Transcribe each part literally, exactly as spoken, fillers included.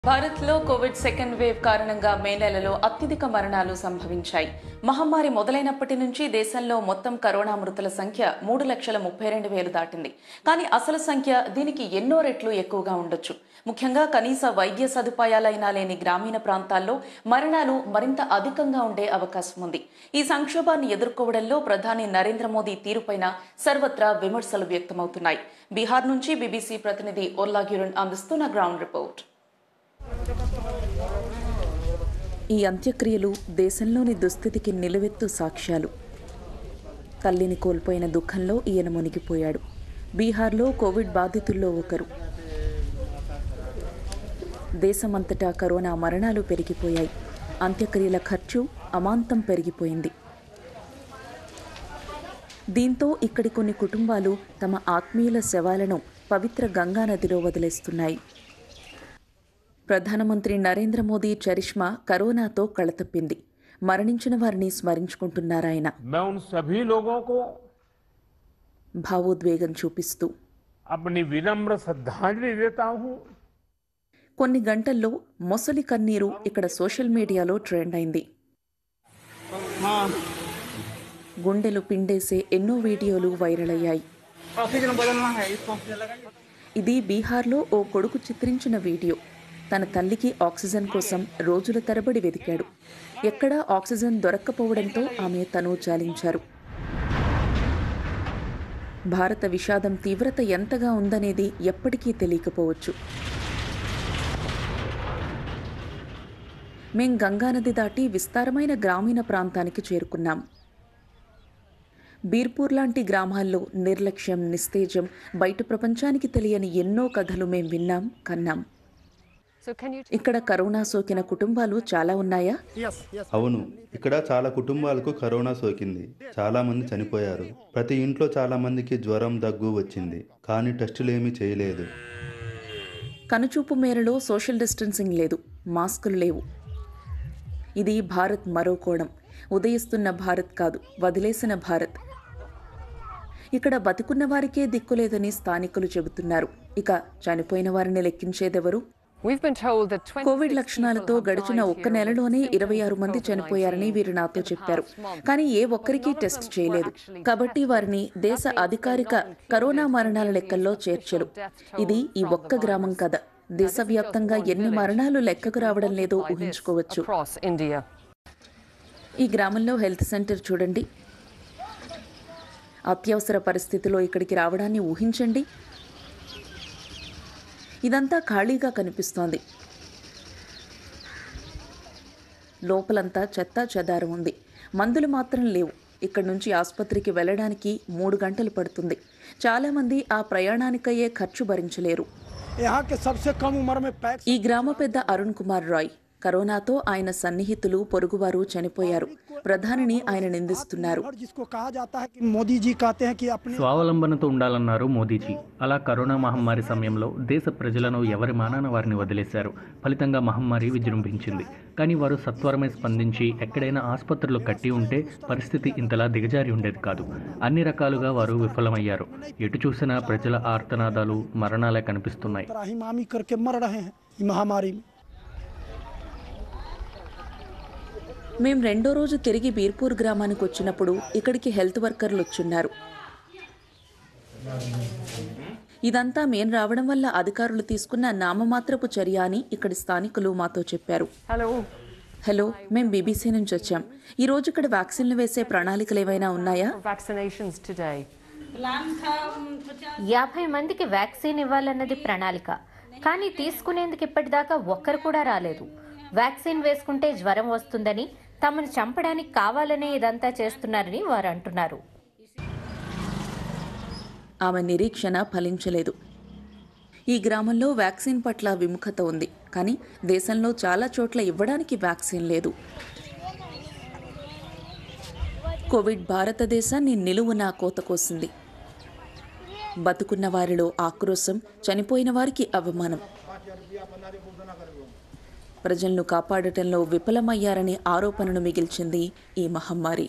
భారత్లో Covid second wave కారణంగా మే నెలలో అత్యధిక మరణాలు సంభవించాయి. మహమ్మారి మొదలైనప్పటి నుంచి దేశంలో మొత్తం కరోనా మృతుల సంఖ్య మూడు లక్షల ముప్పై రెండు వేలు దాటింది. కానీ అసలు సంఖ్య దీనికి ఎన్నో రెట్లు ఎక్కువగా ఉండొచ్చు. ముఖ్యంగా కనీస వైద్య సదుపాయాలైనా లేని గ్రామీణ ప్రాంతాల్లో మరణాలు మరింత అధికంగా ఉండే అవకాశం ఉంది. ఈ సంక్షోభాన్ని ఎదుర్కోవడంలో ప్రధాని నరేంద్ర మోదీ తీరుపైన సర్వత్రా విమర్శలు వ్యక్తమవుతున్నాయి. బీహార్ నుంచి బీబీసీ ప్రతినిధి ఓర్లా గ్యూరన్ అందిస్తున్న గ్రౌండ్ రిపోర్ట్. ఈ అంత్యక్రియలు దేశంలోని దుస్థితికి నిలువెత్తు సాక్ష్యాలు. తల్లిని కోల్పోయిన దుఃఖంలో ఈయన మునిగిపోయాడు. బీహార్లో కోవిడ్ బాధితుల్లో ఒకరు. దేశమంతటా కరోనా మరణాలు పెరిగిపోయాయి. అంత్యక్రియల ఖర్చు అమాంతం పెరిగిపోయింది. దీంతో ఇక్కడి కొన్ని కుటుంబాలు తమ ఆత్మీయుల శవాలను పవిత్ర గంగా నదిలో వదిలేస్తున్నాయి. ప్రధానమంత్రి నరేంద్ర మోదీ చరిష్మా కరోనాతో కళతప్పింది. మరణించిన వారిని స్మరించుకుంటున్నారాయన. భావోద్వేగం చూపిస్తూ కొన్ని గంటల్లో మొసలి కన్నీరు ఇక్కడ సోషల్ మీడియాలో ట్రెండ్ అయింది. గుండెలు పిండేసే ఎన్నో వీడియోలు వైరల్ అయ్యాయి. ఇది బీహార్లో ఓ కొడుకు చిత్రించిన వీడియో. తన తల్లికి ఆక్సిజన్ కోసం రోజుల తరబడి వెతికాడు. ఎక్కడా ఆక్సిజన్ దొరక్కపోవడంతో ఆమె తను చాలించారు. భారత విషాదం తీవ్రత ఎంతగా ఉందనేది ఎప్పటికీ తెలియకపోవచ్చు. మేం గంగానది దాటి విస్తారమైన గ్రామీణ ప్రాంతానికి చేరుకున్నాం. బీర్పూర్ లాంటి గ్రామాల్లో నిర్లక్ష్యం, నిస్తేజం, బయట ప్రపంచానికి తెలియని ఎన్నో కథలు మేం విన్నాం, కన్నాం. ఇక్కడ కరోనా సోకిన కుటుంబాలు చాలా ఉన్నాయా? అవును, ఇక్కడ చాలా కుటుంబాలకు కరోనా సోకింది. చాలా మంది చనిపోయారు. ప్రతి ఇంట్లో చాలా మందికి జ్వరం, దగ్గు వచ్చింది. కానీ టెస్టులు ఏమీ చేయలేదు. కనుచూపు మేరలో సోషల్ డిస్టెన్సింగ్ లేదు, మాస్కులు లేవు. ఇది భారత్ మరో కోణం. ఉదయిస్తున్న భారత్ కాదు, వదిలేసిన భారత్. ఇక్కడ బతుకున్న వారికే దిక్కులేదని స్థానికులు చెబుతున్నారు. ఇక చనిపోయిన వారిని లెక్కించేదెవరు? కోవిడ్ లక్షణాలతో గడిచిన ఒక్క నెలలోనే ఇరవై ఆరు మంది చనిపోయారని వీరు నాతో చెప్పారు. కానీ ఏ ఒక్కరికి టెస్ట్ చేయలేదు. కాబట్టి వారిని దేశ అధికారిక కరోనా మరణాల లెక్కల్లో చేర్చరు. ఇది ఈ ఒక్క గ్రామం కథ. దేశవ్యాప్తంగా ఎన్ని మరణాలు లెక్కకు రావడం లేదో ఊహించుకోవచ్చు. ఈ గ్రామంలో హెల్త్ సెంటర్ చూడండి. అత్యవసర పరిస్థితిలో ఇక్కడికి రావడాన్ని ఊహించండి. ఇదంతా ఖాళీగా కనిపిస్తోంది. లోపలంతా చెత్తా చెదారం ఉంది. మందులు మాత్రం లేవు. ఇక్కడి నుంచి ఆసుపత్రికి వెళ్ళడానికి మూడు గంటలు పడుతుంది. చాలామంది ఆ ప్రయాణానికయ్యే ఖర్చు భరించలేరు. ఈ గ్రామ పెద్ద అరుణ్ కుమార్ రాయ్. కరోనాతో ఆయన సన్నిహితులు, పొరుగువారు చనిపోయారు. ప్రధానిని ఆయన నిందిస్తున్నారు. స్వావలంబనతో ఉండాలన్నారు మోదీజీ. అలా కరోనా మహమ్మారి సమయంలో దేశ ప్రజలను ఎవరి మానాన వారిని వదిలేశారు. ఫలితంగా మహమ్మారి విజృంభించింది. కానీ వారు సత్వరమే స్పందించి ఎక్కడైనా ఆసుపత్రులు కట్టి ఉంటే పరిస్థితి ఇంతలా దిగజారి ఉండేది కాదు. అన్ని రకాలుగా వారు విఫలమయ్యారు. ఎటు చూసినా ప్రజల ఆర్తనాదాలు, మరణాలే కనిపిస్తున్నాయి. మేం రెండో రోజు తిరిగి బీర్పూర్ గ్రామానికి వచ్చినప్పుడు ఇక్కడికి హెల్త్ వర్కర్లు వచ్చున్నారు. ఇదంతా మేం రావడం వల్ల అధికారులు తీసుకున్న నామమాత్రపు చర్య అని ఇక్కడి స్థానికులు మాతో చెప్పారు. హలో, మేం బీబీసీ నుంచి వచ్చాం. ఈ రోజు ఇక్కడ వ్యాక్సిన్లు వేసే ప్రణాళికలు ఏవైనా ఉన్నాయా? యాభై మందికి వ్యాక్సిన్ ఇవ్వాలన్నది ప్రణాళిక. కానీ తీసుకునేందుకు ఇప్పటిదాకా ఒక్కరు కూడా రాలేదు. వ్యాక్సిన్ వేసుకుంటే జ్వరం వస్తుందని, తమను చంపడానికి కావాలనే ఇదంతా చేస్తున్నారని వారు అంటున్నారు. ఆమె నిరీక్షణ ఫలించలేదు. ఈ గ్రామంలో వ్యాక్సిన్ పట్ల విముఖత ఉంది. కానీ దేశంలో చాలా చోట్ల ఇవ్వడానికి వ్యాక్సిన్ లేదు. కోవిడ్ భారతదేశాన్ని నిలువునా కోతకోసింది. బతుకున్న వారిలో ఆక్రోశం, చనిపోయిన వారికి అవమానం. ప్రజలను కాపాడటంలో విఫలమయ్యారనే ఆరోపణను మిగిల్చింది ఈ మహమ్మారి.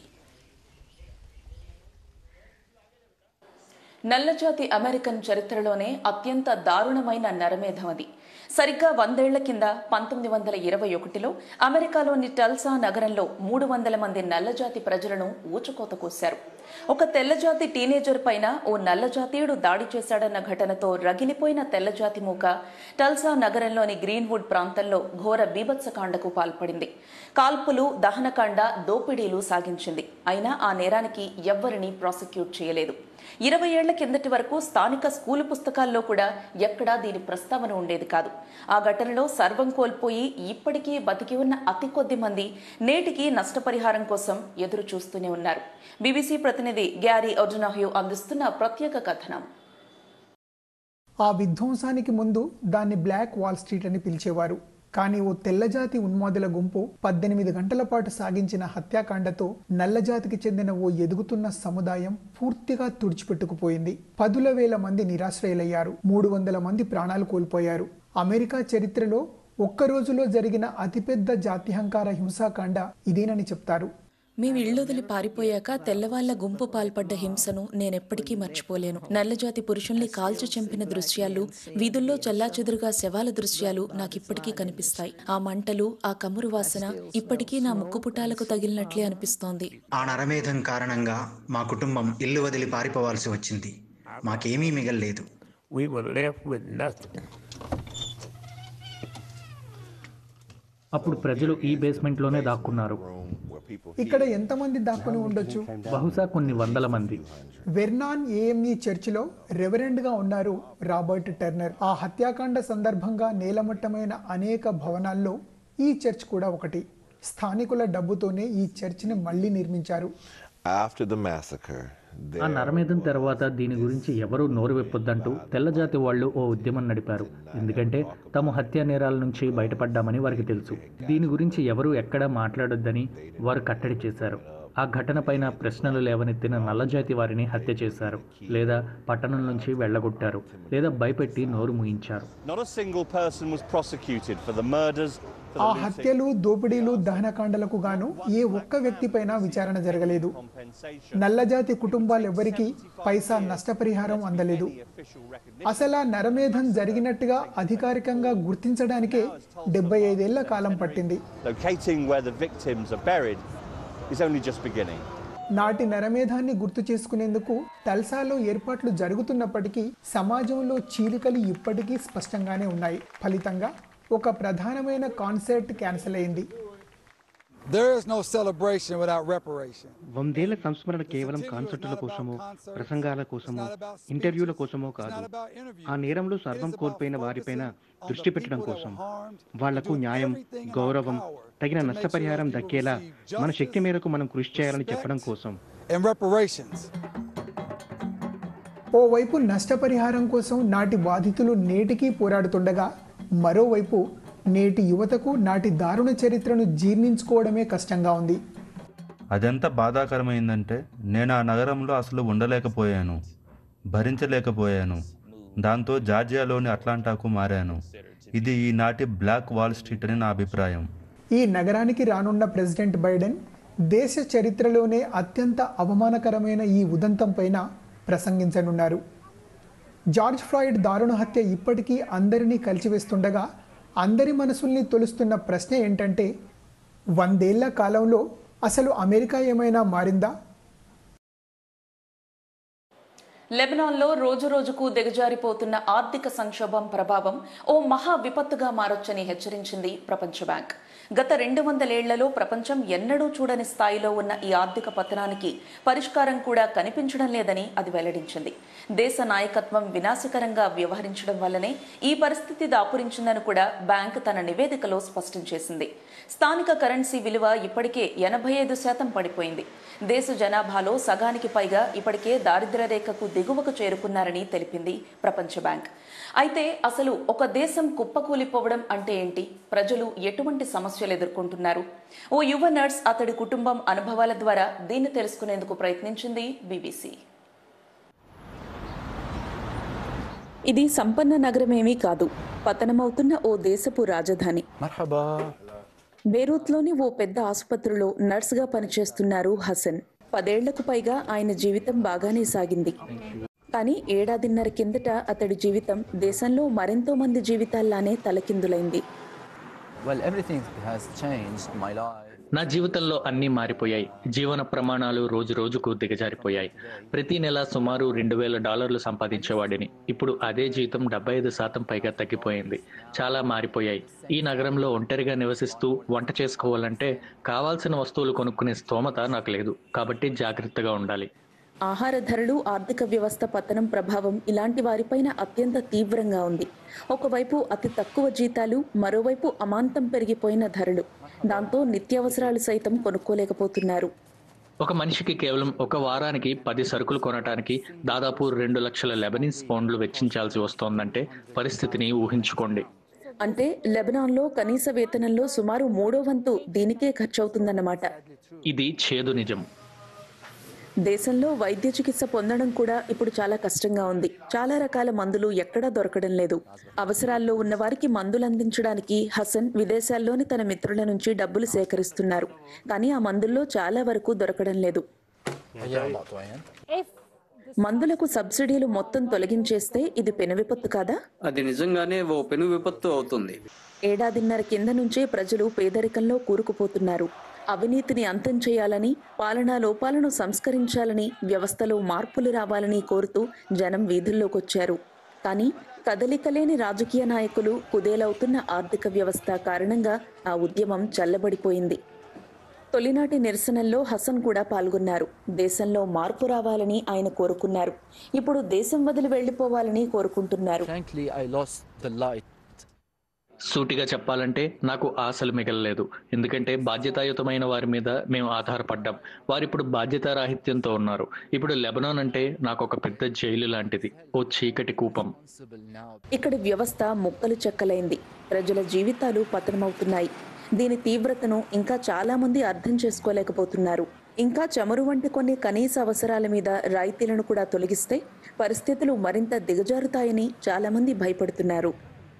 నల్లజాతి అమెరికన్ చరిత్రలోనే అత్యంత దారుణమైన నరమేధం అది. సరిగ్గా వందేళ్ల కింద పంతొమ్మిది వందల ఇరవై ఒకటిలో అమెరికాలోని టల్సా నగరంలో మూడు వందల మంది నల్లజాతి ప్రజలను ఊచకోత కోశారు. ఒక తెల్లజాతి టీనేజర్ పైన ఓ నల్లజాతీయుడు దాడి చేశాడన్న ఘటనతో రగిలిపోయిన తెల్లజాతి మూక టల్సా నగరంలోని గ్రీన్వుడ్ ప్రాంతంలో ఘోర బీభత్సకాండకు పాల్పడింది. కాల్పులు, దహనకాండ, దోపిడీలు సాగించింది. అయినా ఆ నేరానికి ఎవ్వరినీ ప్రాసిక్యూట్ చేయలేదు. ఇరవై ఏళ్ల కిందటి వరకు స్థానిక స్కూలు పుస్తకాల్లో కూడా ఎక్కడా దీని ప్రస్తావన ఉండేది కాదు. ఆ ఘటనలో సర్వం కోల్పోయి ఇప్పటికీ బతికి ఉన్న అతి కొద్ది మంది నేటికి నష్టపరిహారం కోసం ఎదురు చూస్తూనే ఉన్నారు. బీబీసీ ప్రతినిధి గ్యారీ ఒడనహ్యూ అందిస్తున్న ప్రత్యేక కథనం. ఆ విధ్వంసానికి ముందు దాన్ని బ్లాక్ వాల్ స్ట్రీట్ అని పిలిచేవారు. కానీ ఓ తెల్లజాతి ఉన్మాదుల గుంపు పద్దెనిమిది గంటల పాటు సాగించిన హత్యాకాండతో నల్లజాతికి చెందిన ఓ ఎదుగుతున్న సముదాయం పూర్తిగా తుడిచిపెట్టుకుపోయింది. పదుల వేల మంది నిరాశ్రయులయ్యారు. మూడు వందల మంది ప్రాణాలు కోల్పోయారు. అమెరికా చరిత్రలో ఒక్క రోజులో జరిగిన అతిపెద్ద జాత్యహంకార హింసాకాండ ఇదేనని చెప్తారు. మేము ఇళ్లొదిలి పారిపోయాక తెల్లవాళ్ల గుంపు పాల్పడ్డ హింసను నేనెప్పటికీ మర్చిపోలేను. నల్లజాతి పురుషుల్ని కాల్చి చంపిన దృశ్యాలు, వీధుల్లో చల్లాచెదురుగా శవాల దృశ్యాలు నాకిప్పటికీ కనిపిస్తాయి. ఆ మంటలు, ఆ కమురు వాసన ఇప్పటికీ నా ముక్కుపుటాలకు తగిలినట్లే అనిపిస్తోంది. ఆ నరమేధం కారణంగా మా కుటుంబం ఇల్లు వదిలి పారిపోవాల్సి వచ్చింది. మాకేమీ మిగల్లేదు. అప్పుడు ప్రజలు ఈ బేస్మెంట్లోనే దాక్కున్నారు. ఇక్కడ ఎంతమంది దాక్కుని ఉండొచ్చు? బహుశా కొన్ని వందల మంది. వెర్నాన్ ఏఎంఈ చర్చిలో రెవరెండ్గా ఉన్నారు రాబర్ట్ టర్నర్. ఆ హత్యాకాండ సందర్భంగా నేలమట్టమైన అనేక భవనాల్లో ఈ చర్చ్ కూడా ఒకటి. స్థానికుల డబ్బుతోనే ఈ చర్చిని మళ్లీ నిర్మించారు. ఆ నరమేధం తర్వాత దీని గురించి ఎవరూ నోరు వెప్పొద్దంటూ తెల్లజాతి వాళ్ళు ఓ ఉద్యమం నడిపారు. ఎందుకంటే తాము హత్యా నేరాల నుంచి బయటపడ్డామని వారికి తెలుసు. దీని గురించి ఎవరూ ఎక్కడా మాట్లాడొద్దని వారు కట్టడి చేశారు. ఆ ఘటన పైన ప్రశ్నలు లేవనెత్తిన నల్లజాతి వారిని హత్య చేశారు, లేదా పట్టణం నుంచి వెళ్లగొట్టారు, లేదా భయపెట్టి నోరు మూయించారు. ఆ హత్యలు, దోపిడీలు, దహనకాండలకు గాను ఏ ఒక్క వ్యక్తిపైన విచారణ జరగలేదు. నల్లజాతి కుటుంబాలెవ్వరికీ పైసా నష్టపరిహారం అందలేదు. అసలు ఆ నరమేధం జరిగినట్టుగా అధికారికంగా గుర్తించడానికే డెబ్బై ఐదేళ్ల కాలం పట్టింది. నాటి నరమేధాన్ని గుర్తు చేసుకునేందుకు టల్సాలో ఏర్పాట్లు జరుగుతున్నప్పటికీ సమాజంలో చీలికలు ఇప్పటికీ స్పష్టంగానే ఉన్నాయి. ఫలితంగా ఒక ప్రధానమైన కాన్సర్ట్ క్యాన్సిల్ అయింది. వందేళ్ల సంస్మరణ కేవలం కాన్సర్టుల కోసమో, ప్రసంగాల కోసమో, ఇంటర్వ్యూల కోసమో కాదు. ఆ నేరంలో సర్వం కోల్పోయిన వారిపైన దృష్టి పెట్టడం కోసం, వాళ్లకు న్యాయం, గౌరవం, తగిన నష్టపరిహారం దక్కేలా మన శక్తి మేరకు మనం కృషి చేయాలని చెప్పడం కోసం. ఓవైపు నష్టపరిహారం కోసం నాటి బాధితులు నేటికీ పోరాడుతుండగా, మరోవైపు నేటి యువతకు నాటి దారుణ చరిత్రను జీర్ణించుకోవడమే కష్టంగా ఉంది. అదెంత బాధాకరమైందంటే నేను ఆ నగరంలో అసలు ఉండలేకపోయాను, భరించలేకపోయాను. దాంతో జార్జియాలోని అట్లాంటాకు మారాను. ఇది ఈనాటి బ్లాక్ వాల్ స్ట్రీట్ అని నా అభిప్రాయం. ఈ నగరానికి రానున్న ప్రెసిడెంట్ బైడెన్ దేశ చరిత్రలోనే అత్యంత అవమానకరమైన ఈ ఉదంతం పైన ప్రసంగించనున్నారు. జార్జ్ ఫ్లాయిడ్ దారుణ హత్య ఇప్పటికీ అందరినీ కలిచివేస్తుండగా, అందరి మనసుల్ని తొలుస్తున్న ప్రశ్న ఏంటంటే, వందేళ్ల కాలంలో అసలు అమెరికా ఏమైనా మారిందా? లెబనాన్లో రోజు రోజుకు దిగజారిపోతున్న ఆర్థిక సంక్షోభం ప్రభావం ఓ మహా విపత్తుగా మారొచ్చని హెచ్చరించింది ప్రపంచ బ్యాంక్. గత రెండు వందలేళ్లలో ప్రపంచం ఎన్నడూ చూడని స్థాయిలో ఉన్న ఈ ఆర్థిక పతనానికి పరిష్కారం కూడా కనిపించడం లేదని అది వెల్లడించింది. దేశ నాయకత్వం వినాశకరంగా వ్యవహరించడం వల్లనే ఈ పరిస్థితి దాపురించిందని కూడా బ్యాంక్ తన నివేదికలో స్పష్టం చేసింది. స్థానిక కరెన్సీ విలువ ఇప్పటికే ఎనభై ఐదు శాతం పడిపోయింది. దేశ జనాభాలో సగానికి పైగా ఇప్పటికే దారిద్ర్య రేఖకు దిగువకు చేరుకున్నారని తెలిపింది ప్రపంచ బ్యాంక్. అయితే అసలు ఒక దేశం కుప్పకూలిపోవడం అంటే ఏంటి? ప్రజలు ఎటువంటి సమస్యలు ఎదుర్కొంటున్నారు? ఓ యువ నర్స్, అతడి కుటుంబం అనుభవాల ద్వారా దీన్ని తెలుసుకునేందుకు ప్రయత్నించింది బీబీసీ. ఇది సంపన్న నగరమేమీ కాదు, పతనమవుతున్న ఓ దేశపు రాజధాని. బేరూత్లోని ఓ పెద్ద ఆసుపత్రిలో నర్సుగా పనిచేస్తున్నారు హసన్. పదేళ్లకు పైగా ఆయన జీవితం బాగానే సాగింది. కానీ ఏడాదిన్నర కిందట అతడి జీవితం దేశంలో మరెంతో మంది జీవితాల్లానే తలకిందులైంది. Well, everything has changed my life. నా జీవితంలో అన్నీ మారిపోయాయి. జీవన ప్రమాణాలు రోజు రోజుకు దిగజారిపోయాయి. ప్రతి నెల సుమారు రెండు వేల డాలర్లు సంపాదించేవాడిని. ఇప్పుడు అదే జీతం డెబ్బై ఐదు శాతం పైగా తగ్గిపోయింది. చాలా మారిపోయాయి. ఈ నగరంలో ఒంటరిగా నివసిస్తూ వంట చేసుకోవాలంటే కావాల్సిన వస్తువులు కొనుక్కునే స్తోమత నాకు లేదు. కాబట్టి జాగ్రత్తగా ఉండాలి. ఆహార ధరలు, ఆర్థిక వ్యవస్థ పతనం ప్రభావం ఇలాంటి వారిపైన అత్యంత తీవ్రంగా ఉంది. ఒకవైపు అతి తక్కువ జీతాలు, మరోవైపు అమాంతం పెరిగిపోయిన ధరలు. దాంతో నిత్యావసరాలు సైతం కొనుక్కోలేకపోతున్నారు. ఒక మనిషికి కేవలం ఒక వారానికి పది సరుకులు కొనడానికి దాదాపు రెండు లక్షల లెబనీస్ పౌండ్లు వెచ్చించాల్సి వస్తోందంటే పరిస్థితిని ఊహించుకోండి. అంటే లెబనాన్లో కనీస వేతనంలో సుమారు మూడో వంతు దీనికే ఖర్చవుతుందన్నమాట. ఇది చేదు నిజం. దేశంలో వైద్య చికిత్స పొందడం కూడా ఇప్పుడు చాలా కష్టంగా ఉంది. చాలా రకాల మందులు ఎక్కడా దొరకడం లేదు. అవసరాల్లో ఉన్న వారికి మందులు అందించడానికి హసన్ విదేశాల్లోని తన మిత్రుల నుంచి డబ్బులు సేకరిస్తున్నారు. కానీ ఆ మందుల్లో చాలా వరకు దొరకడం లేదు. మందులకు సబ్సిడీలు మొత్తం తొలగించేస్తే ఇది పెను విపత్తు కాదా? అది నిజంగానే ఓ పెను విపత్తు అవుతుంది. ఏడాదిన్నర కింద నుంచే ప్రజలు పేదరికంలో కూరుకుపోతున్నారు. అవినీతిని అంతం చేయాలని, పాలనా లోపాలను సంస్కరించాలని, వ్యవస్థలో మార్పులు రావాలని కోరుతూ జనం వీధుల్లోకొచ్చారు. కానీ కదలికలేని రాజకీయ నాయకులు, కుదేలవుతున్న ఆర్థిక వ్యవస్థ కారణంగా ఆ ఉద్యమం చల్లబడిపోయింది. తొలినాటి నిరసనల్లో హసన్ కూడా పాల్గొన్నారు. దేశంలో మార్పు రావాలని ఆయన కోరుకున్నారు. ఇప్పుడు దేశం వదిలి వెళ్లిపోవాలని కోరుకుంటున్నారు. Frankly, I lost the light. సూటిగా చెప్పాలంటే నాకు ఆశలు మిగలలేదు. ఎందుకంటే బాధ్యతాయుతమైన వారి మీద మేము ఆధారపడ్డాం. వారిప్పుడు బాధ్యతారాహిత్యంతో ఉన్నారు. ఇప్పుడు లెబనాన్ అంటే నాకు ఒక పెద్ద జైలు లాంటిది, ఓ చీకటి కూపం. ఇక్కడి వ్యవస్థ ముక్కలు చెక్కలైంది. ప్రజల జీవితాలు పతనమవుతున్నాయి. దీని తీవ్రతను ఇంకా చాలా మంది అర్థం చేసుకోలేకపోతున్నారు. ఇంకా చమురు వంటి కొన్ని కనీస అవసరాల మీద రాయితీలను కూడా తొలగిస్తే పరిస్థితులు మరింత దిగజారుతాయని చాలా మంది భయపడుతున్నారు.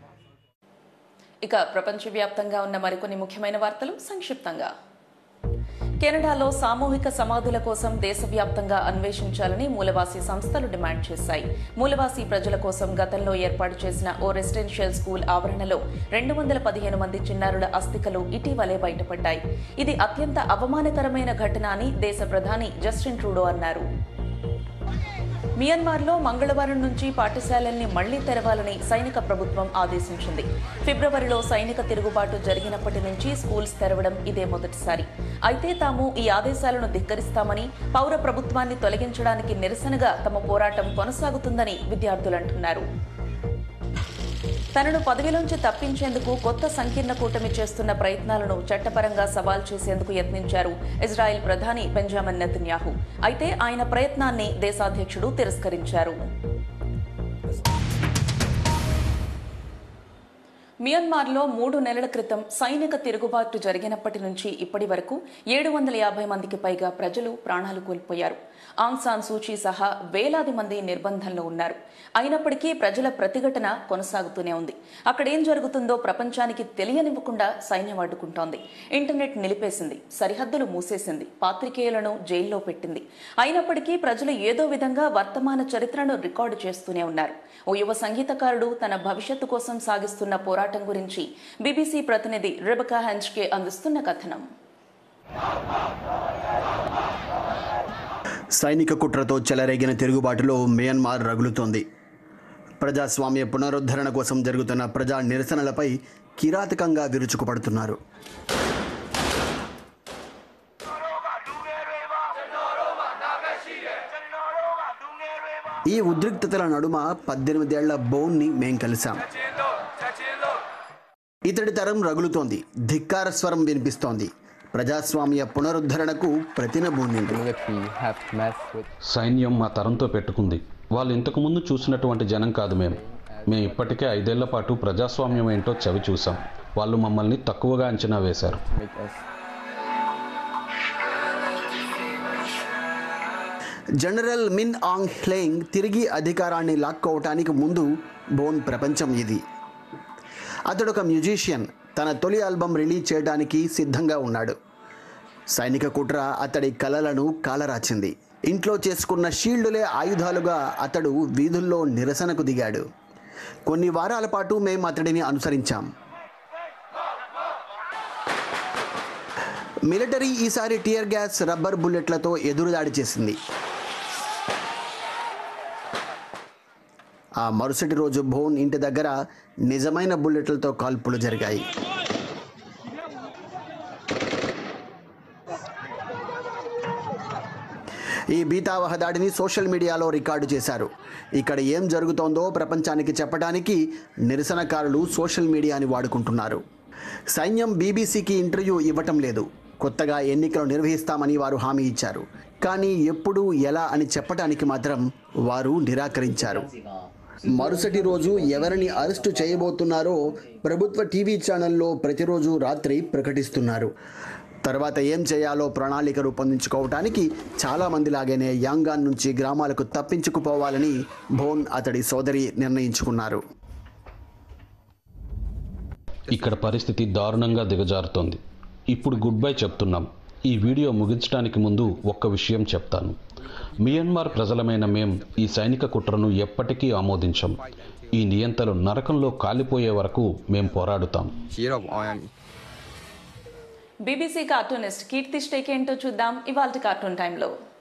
ఇక ప్రపంచవ్యాప్తంగా ఉన్న మరికొన్ని ముఖ్యమైన వార్తలు సంక్షిప్తంగా. కెనడాలో సామూహిక సమాధుల కోసం దేశవ్యాప్తంగా అన్వేషించాలని మూలవాసీ సంస్థలు డిమాండ్ చేశాయి. మూలవాసీ ప్రజల కోసం గతంలో ఏర్పాటు చేసిన ఓ రెసిడెన్షియల్ స్కూల్ ఆవరణలో రెండు వందల పదిహేను మంది చిన్నారుల అస్థికలు ఇటీవలే బయటపడ్డాయి. ఇది అత్యంత అవమానకరమైన ఘటన అని దేశ ప్రధాని జస్టిన్ ట్రూడో అన్నారు. మియన్మార్లో మంగళవారం నుంచి పాఠశాలల్ని మళ్లీ తెరవాలని సైనిక ప్రభుత్వం ఆదేశించింది. ఫిబ్రవరిలో సైనిక తిరుగుబాటు జరిగినప్పటి నుంచి స్కూల్స్ తెరవడం ఇదే మొదటిసారి. అయితే తాము ఈ ఆదేశాలను ధిక్కరిస్తామని, పౌర ప్రభుత్వాన్ని తొలగించడానికి నిరసనగా తమ పోరాటం కొనసాగుతుందని విద్యార్థులు అంటున్నారు. తనను పదవిలోంచి తప్పించేందుకు కొత్త సంకీర్ణ కూటమి చేస్తున్న ప్రయత్నాలను చట్టపరంగా సవాల్ చేసేందుకు యత్నించారు ఇజ్రాయెల్ ప్రధాని బెంజమిన్ నెతన్యాహు. అయితే ఆయన ప్రయత్నాన్ని దేశాధ్యక్షుడు తిరస్కరించారు. మియన్మార్లో మూడు నెలల క్రితం సైనిక తిరుగుబాటు జరిగినప్పటి నుంచి ఇప్పటి వరకు ఏడు వందల యాభై మందికి పైగా ప్రజలు ప్రాణాలు కోల్పోయారు. ఆంగ్ సాన్ సూచీ సహా వేలాది మంది నిర్బంధంలో ఉన్నారు. అయినప్పటికీ ప్రజల ప్రతిఘటన కొనసాగుతూనే ఉంది. అక్కడేం జరుగుతుందో ప్రపంచానికి తెలియనివ్వకుండా సైన్యం అడ్డుకుంటోంది. ఇంటర్నెట్ నిలిపేసింది, సరిహద్దులు మూసేసింది, పాత్రికేయులను జైల్లో పెట్టింది. అయినప్పటికీ ప్రజలు ఏదో విధంగా వర్తమాన చరిత్రను రికార్డు చేస్తూనే ఉన్నారు. ఓ యువ సంగీతకారుడు తన భవిష్యత్తు కోసం సాగిస్తున్న పోరాటం గురించి బీబీసీ ప్రతినిధి రెబెకా హెన్స్కే అందిస్తున్న కథనం. సైనిక కుట్రతో చెలరేగిన తిరుగుబాటులో మియన్మార్ రగులుతోంది. ప్రజాస్వామ్య పునరుద్ధరణ కోసం జరుగుతున్న ప్రజా నిరసనలపై కిరాతకంగా విరుచుకుపడుతున్నారు. ఈ ఉద్రిక్తతల నడుమ పద్దెనిమిదేళ్ల బోన్ని మేం కలిశాం. ఇతడి తరం రగులుతోంది, ధిక్కార స్వరం వినిపిస్తోంది. ప్రజాస్వామ్య పునరుద్ధరణకు ప్రతినబూనింది. సైన్యం మా తరంతో పెట్టుకుంది. వాళ్ళు ఇంతకుముందు చూసినటువంటి జనం కాదు మేము. మేము ఇప్పటికే ఐదేళ్ల పాటు ప్రజాస్వామ్యం ఏంటో చవి చూసాం. వాళ్ళు మమ్మల్ని తక్కువగా అంచనా వేశారు. జనరల్ మిన్ ఆంగ్ హ్లెయింగ్ తిరిగి అధికారాన్ని లాక్కోవటానికి ముందు బోన్ ప్రపంచం ఇది. అతడొక మ్యూజిషియన్. తన తొలి ఆల్బం రిలీజ్ చేయడానికి సిద్ధంగా ఉన్నాడు. సైనిక కుట్ర అతడి కలలను కాలరాచింది. ఇంట్లో చేసుకున్న షీల్డులే ఆయుధాలుగా అతడు వీధుల్లో నిరసనకు దిగాడు. కొన్ని వారాల పాటు మేము అతడిని అనుసరించాం. మిలిటరీ ఈసారి టియర్ గ్యాస్, రబ్బర్ బుల్లెట్లతో ఎదురుదాడి చేసింది. ఆ మరుసటి రోజు భోన్ ఇంటి దగ్గర నిజమైన బుల్లెట్లతో కాల్పులు జరిగాయి. ఈ భీతావహ దాడిని సోషల్ మీడియాలో రికార్డు చేశారు. ఇక్కడ ఏం జరుగుతోందో ప్రపంచానికి చెప్పడానికి నిరసనకారులు సోషల్ మీడియాని వాడుకుంటున్నారు. సైన్యం బీబీసీకి ఇంటర్వ్యూ ఇవ్వటం లేదు. కొత్తగా ఎన్నికలు నిర్వహిస్తామని వారు హామీ ఇచ్చారు. కానీ ఎప్పుడు, ఎలా అని చెప్పడానికి మాత్రం వారు నిరాకరించారు. మరుసటి రోజు ఎవరిని అరెస్టు చేయబోతున్నారో ప్రభుత్వ టీవీ ఛానల్లో ప్రతిరోజు రాత్రి ప్రకటిస్తున్నారు. తర్వాత ఏం చేయాలో ప్రణాళిక రూపొందించుకోవటానికి చాలామంది లాగానే యాంగాన్ నుంచి గ్రామాలకు తప్పించుకుపోవాలని భోన్, అతడి సోదరి నిర్ణయించుకున్నారు. ఇక్కడ పరిస్థితి దారుణంగా దిగజారుతోంది. ఇప్పుడు గుడ్ బై చెప్తున్నాం. ఈ వీడియో ముగించడానికి ముందు ఒక్క విషయం చెప్తాను. మియన్మార్ ప్రజలమైన మేం ఈ సైనిక కుట్రను ఎప్పటికీ ఆమోదించం. ఈ నియంతలు నరకంలో కాలిపోయే వరకు మేం పోరాడుతాం. బీబీసీ కార్టూనిస్ట్ కీర్తి స్టేక్ ఏంటో చూద్దాం ఇవాల్టి కార్టూన్ టైంలో.